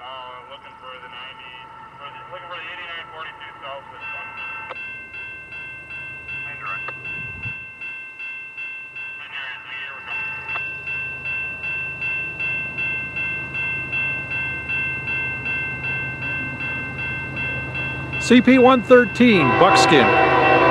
Looking for the 90, looking for the 8942 south to Buckskin. Main direct. Main direct, here we go. CP-113, Buckskin.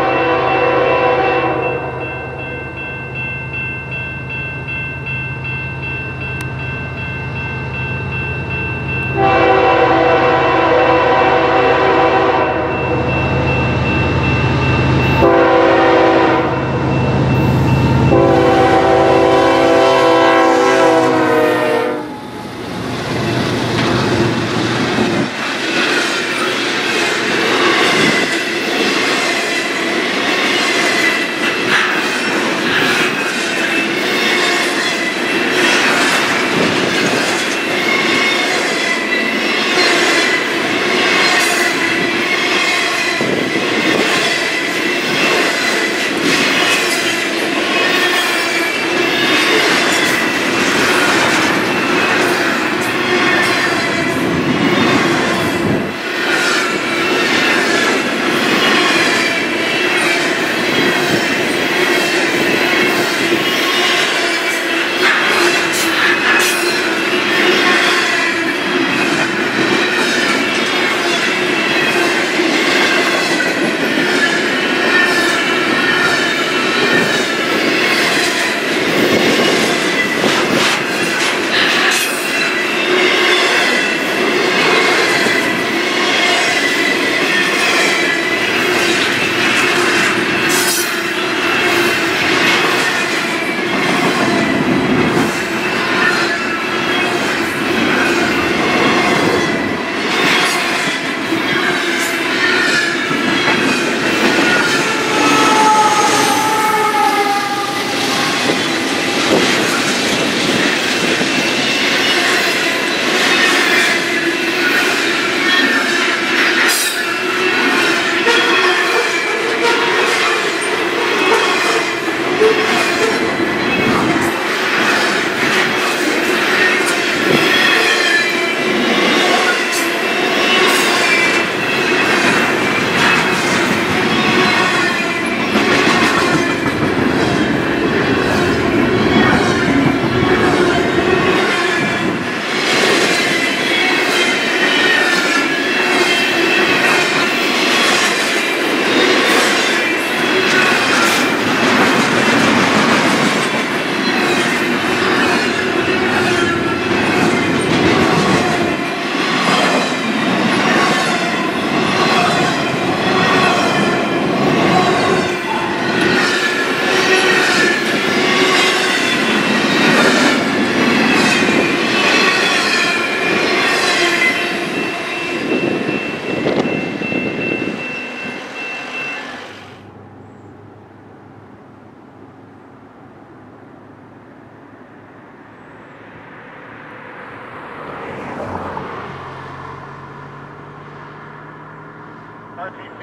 RTC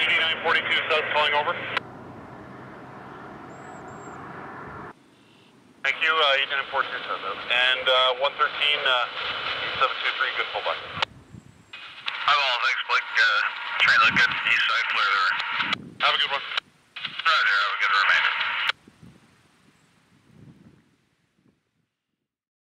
8942 south calling over. Thank you, 8942 south. And 113, 723, good fullback. I'm all, thanks Blake. Train look good, east side clear there. Have a good one.